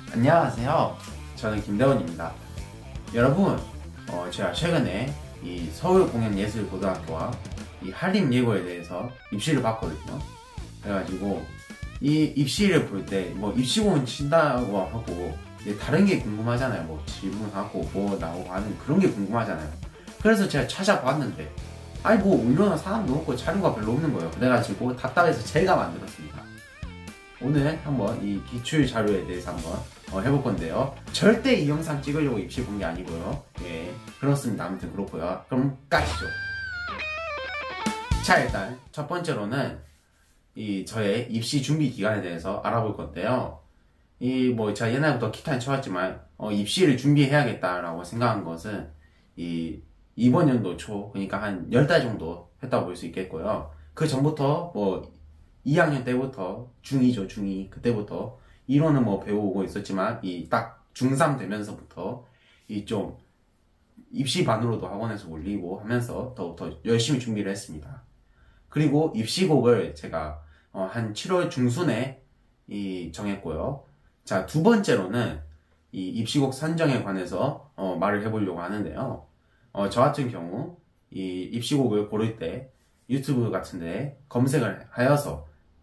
안녕하세요. 저는 김대원입니다. 여러분, 제가 최근에 이 서울공연예술고등학교와 이 한림예고에 대해서 입시를 봤거든요. 그래가지고 이 입시를 볼 때 뭐 입시공은 친다고 하고 다른 게 궁금하잖아요. 뭐 질문하고 뭐 나오고 하는 그런 게 궁금하잖아요. 그래서 제가 찾아봤는데 아니 뭐 올려놓은 사람도 없고 자료가 별로 없는 거예요. 그래가지고 답답해서 제가 만들었습니다. 오늘 한번 이 기출 자료에 대해서 한번 해볼 건데요. 절대 이 영상 찍으려고 입시 본 게 아니고요. 예, 그렇습니다. 아무튼 그렇고요. 그럼 까시죠. 자, 일단 첫 번째로는 이 저의 입시 준비 기간에 대해서 알아볼 건데요. 이 뭐 제가 옛날부터 기타는 쳐왔지만 입시를 준비해야겠다라고 생각한 것은 이 이번 연도 초, 그러니까 한 10달 정도 했다고 볼 수 있겠고요. 그 전부터 뭐 2학년 때부터 중2죠, 중2 그때부터 이론은 뭐 배우고 있었지만 이 딱 중3 되면서부터 이 좀 입시반으로도 학원에서 올리고 하면서 더욱더 열심히 준비를 했습니다. 그리고 입시곡을 제가 한 7월 중순에 정했고요. 자, 두 번째로는 이 입시곡 선정에 관해서 말을 해보려고 하는데요. 저 같은 경우 이 입시곡을 고를 때 유튜브 같은데 검색을 하여서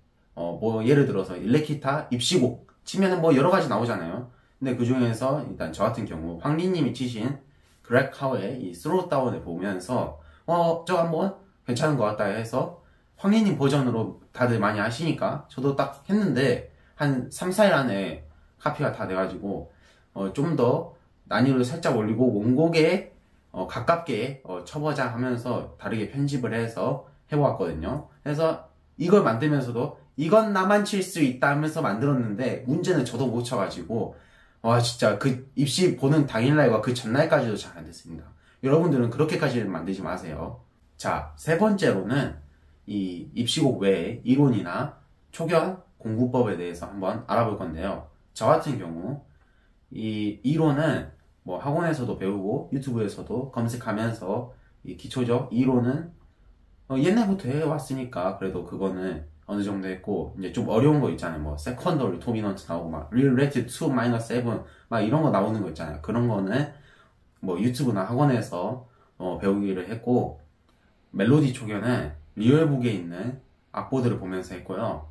뭐 예를 들어서 일렉기타 입시곡 치면은 뭐 여러 가지 나오잖아요. 근데 그 중에서 일단 저 같은 경우 황리님이 치신 그렉 카우의 이 스로우 다운을 보면서 저 한번 괜찮은 것 같다 해서 황리님 버전으로 다들 많이 하시니까 저도 딱 했는데 한 3, 4일 안에 카피가 다 돼가지고 좀 더 난이도를 살짝 올리고 원곡에 가깝게 쳐보자 하면서 다르게 편집을 해서 해보았거든요. 그래서 이걸 만들면서도 이건 나만 칠 수 있다 하면서 만들었는데 문제는 저도 못 쳐가지고 와 진짜 그 입시 보는 당일날과 그 전날까지도 잘 안 됐습니다. 여러분들은 그렇게까지는 만들지 마세요. 자, 세 번째로는 이 입시곡 외에 이론이나 초견 공부법에 대해서 한번 알아볼 건데요. 저 같은 경우 이 이론은 뭐 학원에서도 배우고 유튜브에서도 검색하면서 이 기초적 이론은 옛날부터 해왔으니까 그래도 그거는 어느 정도 했고 이제 좀 어려운 거 있잖아요. 뭐 세컨더리 도미넌트 나오고 막 related to minus 7 막 이런 거 나오는 거 있잖아요. 그런 거는 뭐 유튜브나 학원에서 배우기를 했고 멜로디 초견은 리얼북에 있는 악보들을 보면서 했고요.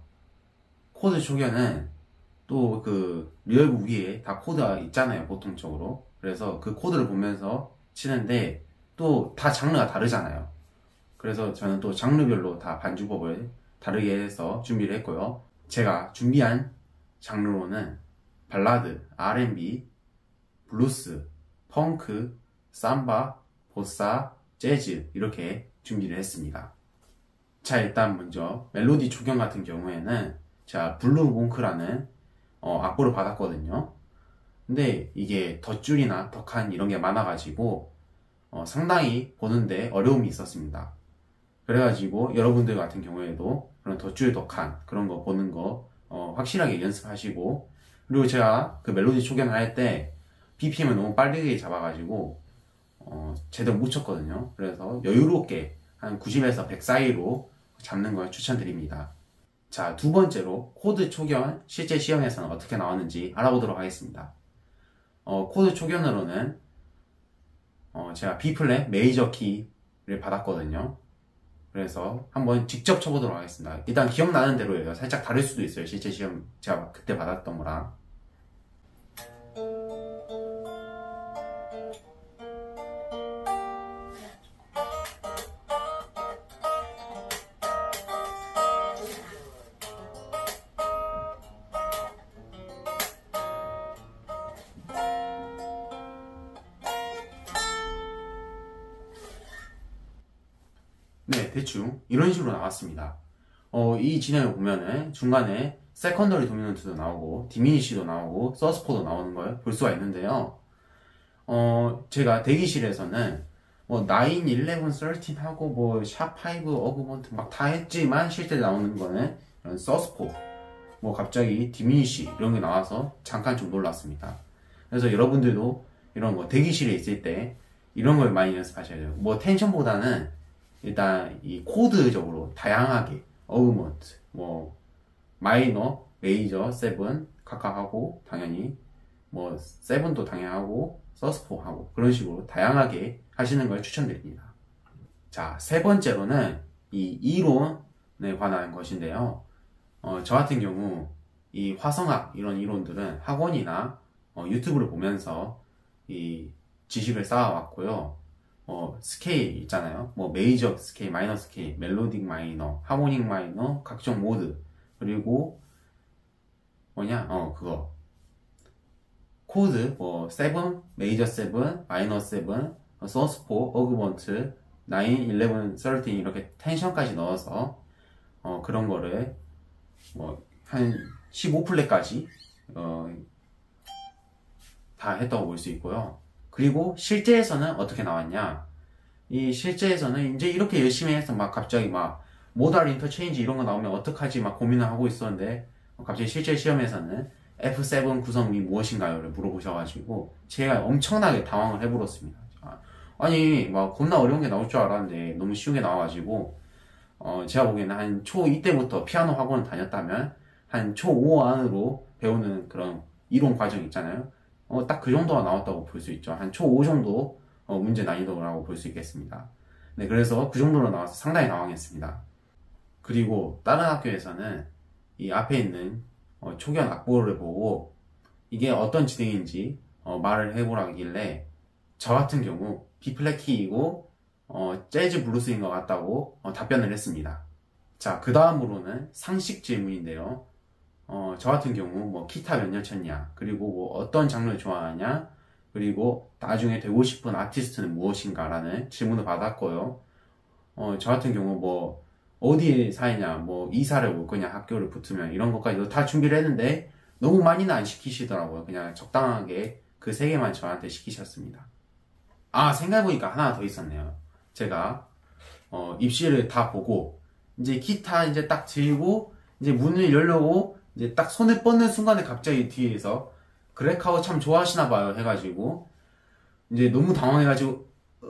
코드 초견은 또 그 리얼북 위에 다 코드가 있잖아요. 보통적으로. 그래서 그 코드를 보면서 치는데 또 다 장르가 다르잖아요. 그래서 저는 또 장르별로 다 반주법을 다르게 해서 준비를 했고요. 제가 준비한 장르로는 발라드, R&B, 블루스, 펑크, 삼바, 보사, 재즈 이렇게 준비를 했습니다. 자, 일단 먼저 멜로디 초경 같은 경우에는 제가 블루 몽크라는 악보를 받았거든요. 근데 이게 덧줄이나 덧칸 이런 게 많아가지고 상당히 보는데 어려움이 있었습니다. 그래가지고 여러분들 같은 경우에도 그런 덧줄 덧칸 그런 거 보는 거 확실하게 연습하시고, 그리고 제가 그 멜로디 초견을 할 때 BPM을 너무 빠르게 잡아가지고 제대로 못 쳤거든요. 그래서 여유롭게 한 90에서 100 사이로 잡는 걸 추천드립니다. 자, 두 번째로 코드 초견 실제 시험에서는 어떻게 나왔는지 알아보도록 하겠습니다. 코드 초견으로는 제가 B플랫 메이저 키를 받았거든요. 그래서 한번 직접 쳐보도록 하겠습니다. 일단 기억나는 대로예요. 살짝 다를 수도 있어요. 실제 시험 제가 그때 받았던 거랑. 네, 대충 이런 식으로 나왔습니다. 이 진행을 보면은 중간에 세컨더리 도미넌트도 나오고 디미니시도 나오고 서스포도 나오는 걸 볼 수가 있는데요. 제가 대기실에서는 뭐 9, 11, 13 하고 뭐 샵5, 어그먼트 막 다 했지만 실제 나오는 거는 이런 서스포, 뭐 갑자기 디미니시 이런 게 나와서 잠깐 좀 놀랐습니다. 그래서 여러분들도 이런 거 대기실에 있을 때 이런 걸 많이 연습하셔야 돼요. 뭐 텐션보다는 일단 이 코드적으로 다양하게 어그먼트, 뭐 마이너, 메이저, 세븐 각각 하고 당연히 뭐 세븐도 당연히 하고 서스포 하고 그런 식으로 다양하게 하시는 걸 추천드립니다. 자, 세 번째로는 이 이론에 관한 것인데요. 저 같은 경우 이 화성학 이런 이론들은 학원이나 유튜브를 보면서 이 지식을 쌓아왔고요. 스케일 있잖아요. 뭐 메이저 스케일, 마이너 스케일, 멜로딕 마이너, 하모닉 마이너, 각종 모드, 그리고 그거 코드 뭐 7, 메이저 7, 마이너 7, 소스 4, 어그먼트, 9, 11, 13 이렇게 텐션까지 넣어서 그런 거를 뭐 한 15플랫까지 다 했다고 볼 수 있고요. 그리고 실제에서는 어떻게 나왔냐? 이 실제에서는 이제 이렇게 열심히 해서 막 갑자기 막 모달 인터체인지 이런 거 나오면 어떡하지 막 고민을 하고 있었는데 갑자기 실제 시험에서는 F7 구성이 무엇인가요를 물어보셔가지고 제가 엄청나게 당황을 해버렸습니다. 아니 막 겁나 어려운 게 나올 줄 알았는데 너무 쉬운 게 나와가지고 제가 보기에는 한 초2 때부터 피아노 학원을 다녔다면 한 초5 안으로 배우는 그런 이론 과정 있잖아요. 딱 그 정도가 나왔다고 볼 수 있죠. 한 초5 정도 문제 난이도라고 볼 수 있겠습니다. 네, 그래서 그 정도로 나와서 상당히 당황했습니다. 그리고 다른 학교에서는 이 앞에 있는 초기화 악보를 보고 이게 어떤 진행인지 말을 해보라길래 저 같은 경우 B플랫 키이고 재즈 블루스인 것 같다고 답변을 했습니다. 자, 그 다음으로는 상식 질문인데요. 저 같은 경우 뭐 기타 몇 년 쳤냐, 그리고 뭐 어떤 장르를 좋아하냐, 그리고 나중에 되고 싶은 아티스트는 무엇인가 라는 질문을 받았고요. 저 같은 경우 뭐 어디에 사냐, 뭐 이사를 올 거냐, 학교를 붙으면 이런 것까지도 다 준비를 했는데 너무 많이는 안 시키시더라고요. 그냥 적당하게 그 세 개만 저한테 시키셨습니다. 아, 생각해보니까 하나 더 있었네요. 제가 입시를 다 보고 이제 기타 이제 딱 들고 이제 문을 열려고 이제 딱 손을 뻗는 순간에 갑자기 뒤에서 그렉하우 참 좋아하시나 봐요 해가지고 이제 너무 당황해가지고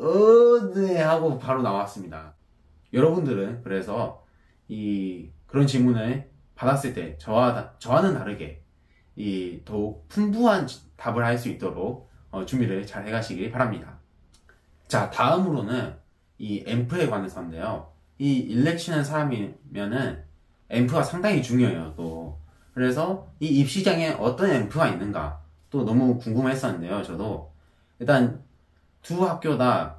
네 하고 바로 나왔습니다. 여러분들은 그래서 그런 질문을 받았을 때 저와는 다르게 더욱 풍부한 답을 할 수 있도록 준비를 잘 해가시길 바랍니다. 자, 다음으로는 이 앰프에 관해서인데요. 이 일렉치는 사람이면은 앰프가 상당히 중요해요, 또. 그래서 이 입시장에 어떤 앰프가 있는가 또 너무 궁금했었는데요, 저도. 일단 두 학교 다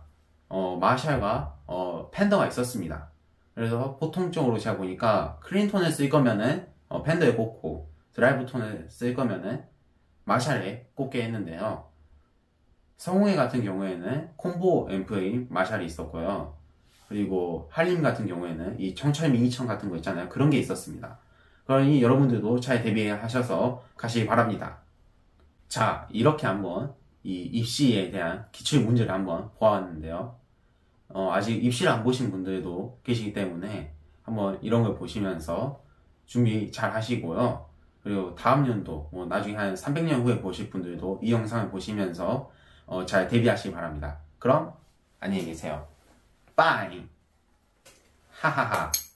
마샬과 팬더가 있었습니다. 그래서 보통적으로 제가 보니까 클린 톤을 쓸 거면은 팬더에 꽂고 드라이브 톤을 쓸 거면은 마샬에 꽂게 했는데요. 성우회 같은 경우에는 콤보 앰프인 마샬이 있었고요. 그리고 한림 같은 경우에는 이 청철 미니청 같은 거 있잖아요. 그런 게 있었습니다. 그러니 여러분들도 잘 대비하셔서 가시기 바랍니다. 자, 이렇게 한번 이 입시에 대한 기출 문제를 한번 보았는데요. 아직 입시를 안 보신 분들도 계시기 때문에 한번 이런 걸 보시면서 준비 잘 하시고요. 그리고 다음 연도, 나중에 한 300년 후에 보실 분들도 이 영상을 보시면서 잘 대비하시기 바랍니다. 그럼 안녕히 계세요. 빠잉! 하하하.